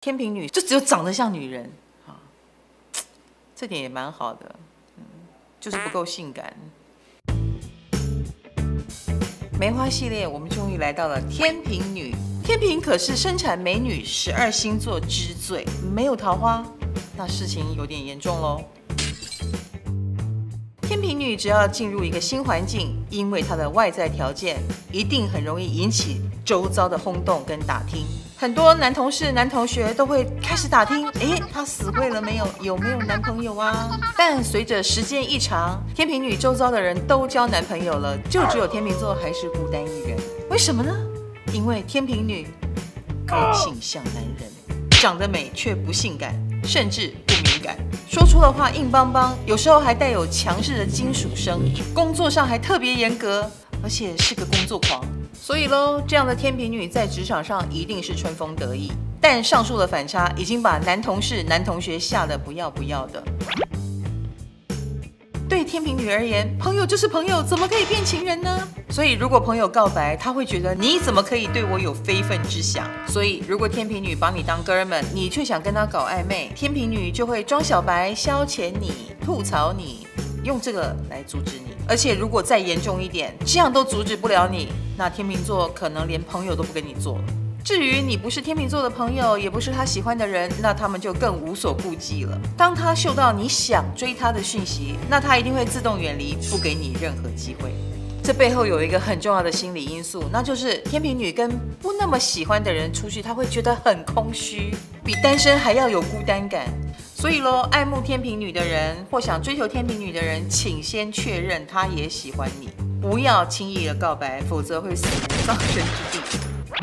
天秤女就只有长得像女人啊，这点也蛮好的，就是不够性感。梅花系列，我们终于来到了天秤女。天秤可是生产美女12星座之最，没有桃花，那事情有点严重喽。天秤女只要进入一个新环境，因为她的外在条件，一定很容易引起周遭的轰动跟打听。很多男同事、男同学都会开始打听，她死会了没有？有没有男朋友啊？但随着时间一长，天秤女周遭的人都交男朋友了，就只有天秤座还是孤单一人。为什么呢？因为天秤女个性像男人，长得美却不性感，甚至不敏感，说出的话硬邦邦，有时候还带有强势的金属声，工作上还特别严格，而且是个工作狂。所以咯，这样的天秤女在职场上一定是春风得意。但上述的反差已经把男同事、男同学吓得不要不要的。对天秤女而言，朋友就是朋友，怎么可以变情人呢？所以如果朋友告白，他会觉得你怎么可以对我有非分之想？所以如果天秤女把你当哥们，你却想跟他搞暧昧，天秤女就会装小白消遣你、吐槽你，用这个来阻止你。而且如果再严重一点，这样都阻止不了你，那天秤座可能连朋友都不跟你做了。至于你不是天秤座的朋友，也不是他喜欢的人，那他们就更无所顾忌了。当他嗅到你想追他的讯息，那他一定会自动远离，不给你任何机会。这背后有一个很重要的心理因素，那就是天秤女跟不那么喜欢的人出去，她会觉得很空虚，比单身还要有孤单感。所以咯，爱慕天秤女的人或想追求天秤女的人，请先确认她也喜欢你，不要轻易的告白，否则会死无葬身之地。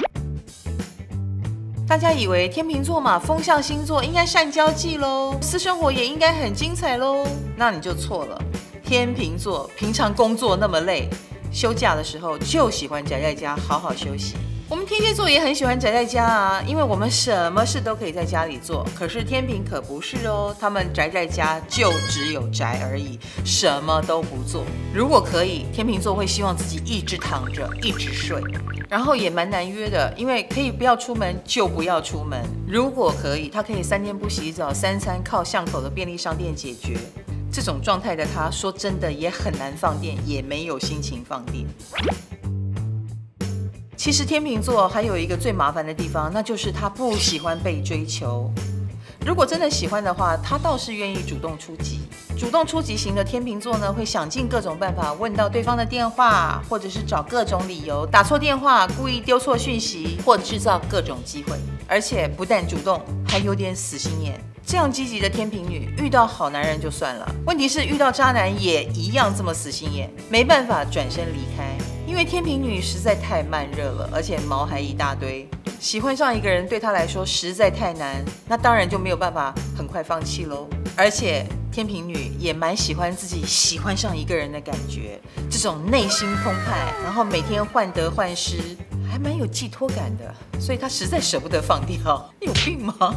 大家以为天秤座嘛，风象星座应该善交际喽，私生活也应该很精彩喽，那你就错了。天秤座平常工作那么累，休假的时候就喜欢宅在家好好休息。我们天蝎座也很喜欢宅在家啊，因为我们什么事都可以在家里做。可是天秤可不是哦，他们宅在家就只有宅而已，什么都不做。如果可以，天秤座会希望自己一直躺着，一直睡，然后也蛮难约的，因为可以不要出门就不要出门。如果可以，他可以3天不洗澡，3餐靠巷口的便利商店解决。这种状态的他，说真的也很难放电，也没有心情放电。其实天秤座还有一个最麻烦的地方，那就是他不喜欢被追求。如果真的喜欢的话，他倒是愿意主动出击。主动出击型的天秤座呢，会想尽各种办法问到对方的电话，或者是找各种理由打错电话，故意丢错讯息，或制造各种机会。而且不但主动，还有点死心眼。这样积极的天秤女，遇到好男人就算了，问题是遇到渣男也一样这么死心眼，没办法转身离开。因为天秤女实在太慢热了，而且毛还一大堆，喜欢上一个人对她来说实在太难，那当然就没有办法很快放弃咯。而且天秤女也蛮喜欢自己喜欢上一个人的感觉，这种内心澎湃，然后每天患得患失，还蛮有寄托感的，所以她实在舍不得放掉。你有病吗？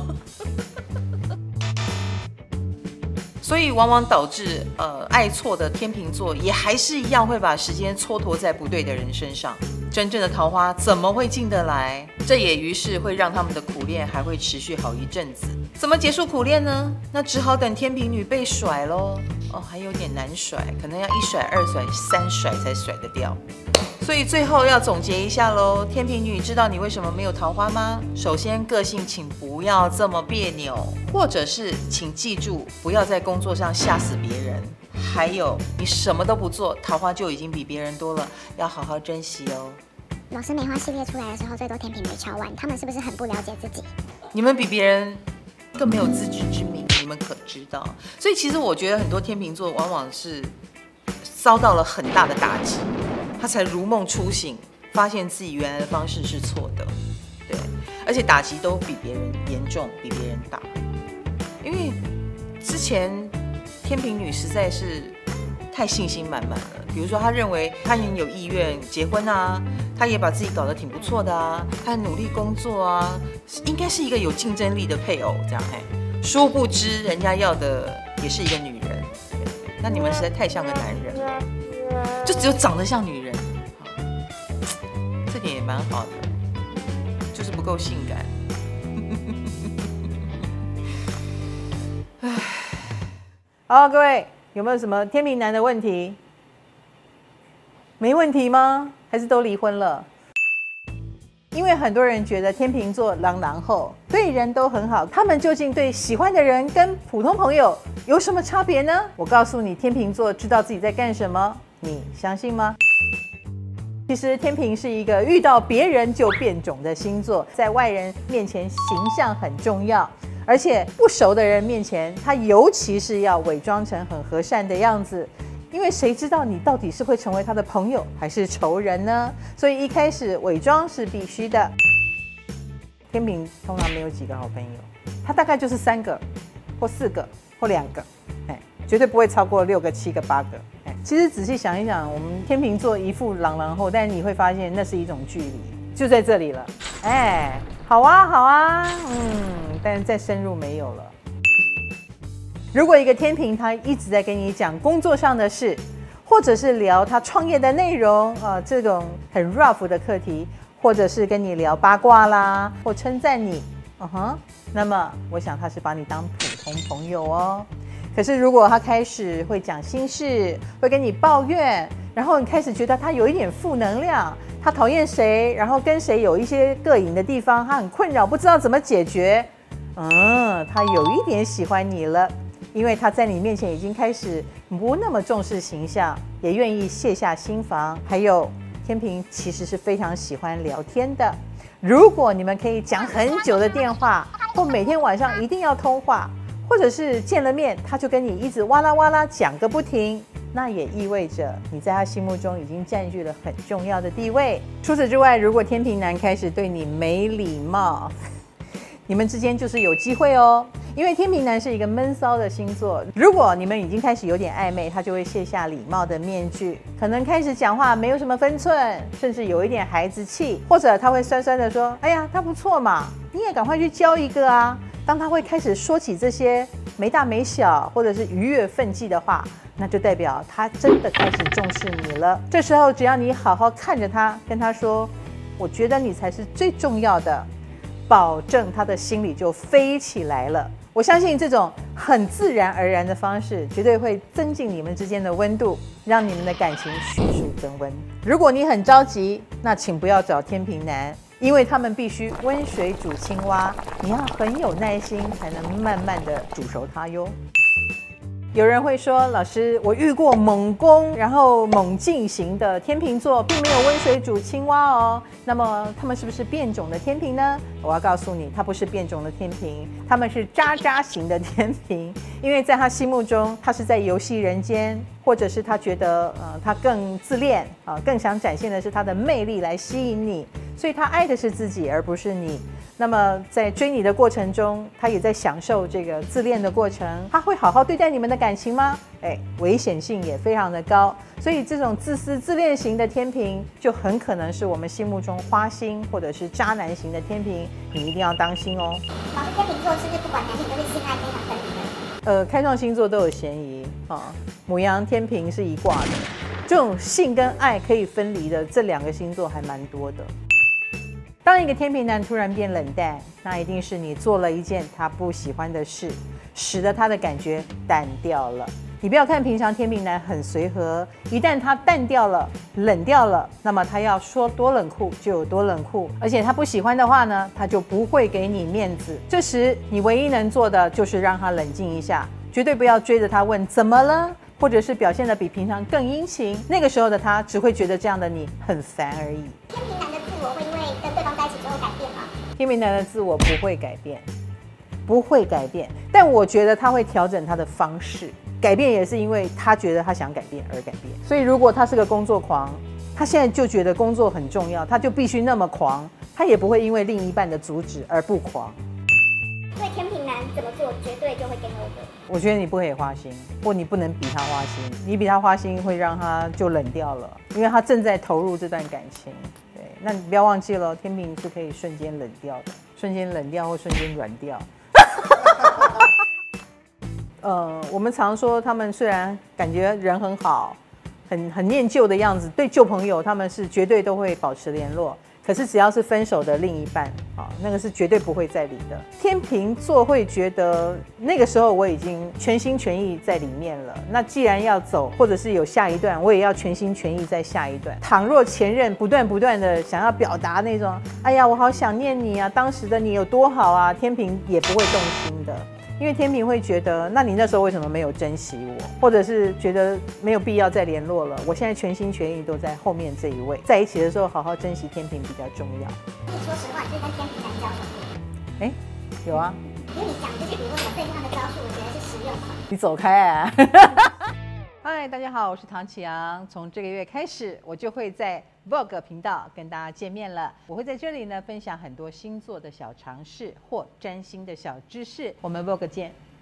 所以往往导致爱错的天秤座也还是一样会把时间蹉跎在不对的人身上，真正的桃花怎么会进得来？这也于是会让他们的苦恋还会持续好一阵子。怎么结束苦恋呢？那只好等天秤女被甩咯。还有点难甩，可能要1甩、2甩、3甩才甩得掉。所以最后要总结一下咯，天秤女知道你为什么没有桃花吗？首先，个性请不要这么别扭，或者是请记住不要在工作上吓死别人。还有，你什么都不做，桃花就已经比别人多了，要好好珍惜哦。 老师，梅花系列出来的时候，最多天秤没敲完，他们是不是很不了解自己？ 你们比别人更没有自知之明，你们可知道？所以其实我觉得很多天秤座往往是遭到了很大的打击，他才如梦初醒，发现自己原来的方式是错的，对，而且打击都比别人严重，比别人大。因为之前天秤女实在是太信心满满了，比如说她认为她很有意愿结婚啊，她也把自己搞得挺不错的啊，她很努力工作啊，应该是一个有竞争力的配偶这样。殊不知人家要的也是一个女人，那你们实在太像个男人了，就只有长得像女人，这点也蛮好的，就是不够性感。 好，各位有没有什么天秤男的问题？没问题吗？还是都离婚了？因为很多人觉得天秤座狼后，对人都很好，他们究竟对喜欢的人跟普通朋友有什么差别呢？我告诉你，天秤座知道自己在干什么，你相信吗？其实天秤是一个遇到别人就变种的星座，在外人面前形象很重要，而且不熟的人面前，他尤其是要伪装成很和善的样子。因为谁知道你到底是会成为他的朋友还是仇人呢？所以一开始伪装是必须的。天秤通常没有几个好朋友，他大概就是3个或4个或2个，绝对不会超过6个、7个、8个。其实仔细想一想，我们天秤座一副狼后，但你会发现那是一种距离，就在这里了。好啊，但是再深入没有了。如果一个天秤他一直在跟你讲工作上的事，或者是聊他创业的内容这种很 rough 的课题，或者是跟你聊八卦啦，或称赞你，那么我想他是把你当普通朋友哦。可是如果他开始会讲心事，会跟你抱怨，然后你开始觉得他有一点负能量，他讨厌谁，然后跟谁有一些膈应的地方，他很困扰，不知道怎么解决，他有一点喜欢你了。因为他在你面前已经开始不那么重视形象，也愿意卸下心防。还有天秤其实是非常喜欢聊天的，如果你们可以讲很久的电话，或每天晚上一定要通话，或者是见了面他就跟你一直哇啦哇啦讲个不停，那也意味着你在他心目中已经占据了很重要的地位。除此之外，如果天秤男开始对你没礼貌，你们之间就是有机会哦。因为天秤男是一个闷骚的星座，如果你们已经开始有点暧昧，他就会卸下礼貌的面具，可能开始讲话没有什么分寸，甚至有一点孩子气，或者他会酸酸的说：“哎呀，他不错嘛，你也赶快去交一个啊。”当他会开始说起这些没大没小或者是逾越分际的话，那就代表他真的开始重视你了。这时候只要你好好看着他，跟他说：“我觉得你才是最重要的”，保证他的心里就飞起来了。我相信这种很自然而然的方式，绝对会增进你们之间的温度，让你们的感情迅速增温。如果你很着急，那请不要找天秤男，因为他们必须温水煮青蛙，你要很有耐心才能慢慢的煮熟它哟。有人会说，老师，我遇过猛攻然后猛进型的天秤座，并没有温水煮青蛙哦。那么他们是不是变种的天秤呢？我要告诉你，他不是变种的天秤，他们是渣渣型的天秤。因为在他心目中，他是在游戏人间，或者是他觉得他更自恋更想展现的是他的魅力来吸引你，所以他爱的是自己而不是你。那么在追你的过程中，他也在享受这个自恋的过程，他会好好对待你们的感情吗？危险性也非常的高，所以这种自私自恋型的天秤就很可能是我们心目中花心或者是渣男型的天秤，你一定要当心哦。 老师，天秤座是不是不管男性都是性爱非常分离的？ 开创星座都有嫌疑牡羊、天秤是一挂的，这种性跟爱可以分离的这2个星座还蛮多的。当一个天秤男突然变冷淡，那一定是你做了一件他不喜欢的事，使得他的感觉淡掉了。你不要看平常天秤男很随和，一旦他淡掉了、冷掉了，那么他要说多冷酷就有多冷酷，而且他不喜欢的话呢，他就不会给你面子。这时你唯一能做的就是让他冷静一下，绝对不要追着他问怎么了，或者是表现得比平常更殷勤。那个时候的他只会觉得这样的你很烦而已。 天秤男的自我会因为跟对方在一起之后改变吗？ 天秤男的自我不会改变，不会改变，但我觉得他会调整他的方式。改变也是因为他觉得他想改变而改变。所以如果他是个工作狂，他现在就觉得工作很重要，他就必须那么狂，他也不会因为另一半的阻止而不狂。 所以天秤男怎么做绝对就会 game over。 我觉得你不可以花心，或你不能比他花心，你比他花心会让他就冷掉了，因为他正在投入这段感情。对，那你不要忘记了，天秤是可以瞬间冷掉的，瞬间冷掉或瞬间软掉。我们常说他们虽然感觉人很好，很念旧的样子，对旧朋友他们是绝对都会保持联络。 可是只要是分手的另一半啊，那个是绝对不会再离的。天秤座会觉得那个时候我已经全心全意在里面了，那既然要走，或者是有下一段，我也要全心全意在下一段。倘若前任不断的想要表达那种，哎呀，我好想念你啊，当时的你有多好啊，天秤也不会动心的。因为天秤会觉得，那你那时候为什么没有珍惜我，或者是觉得没有必要再联络了？我现在全心全意都在后面这一位，在一起的时候好好珍惜天秤比较重要。 你说实话，你是跟天秤男交手过？ 哎，有啊。 因为你讲就是比如说你对付他的招数，我觉得是实用款。 你走开啊！嗨，大家好，我是唐启阳。从这个月开始，我就会在 Vogue 频道跟大家见面了。我会在这里呢分享很多星座的小常识或占星的小知识。我们 Vogue 见。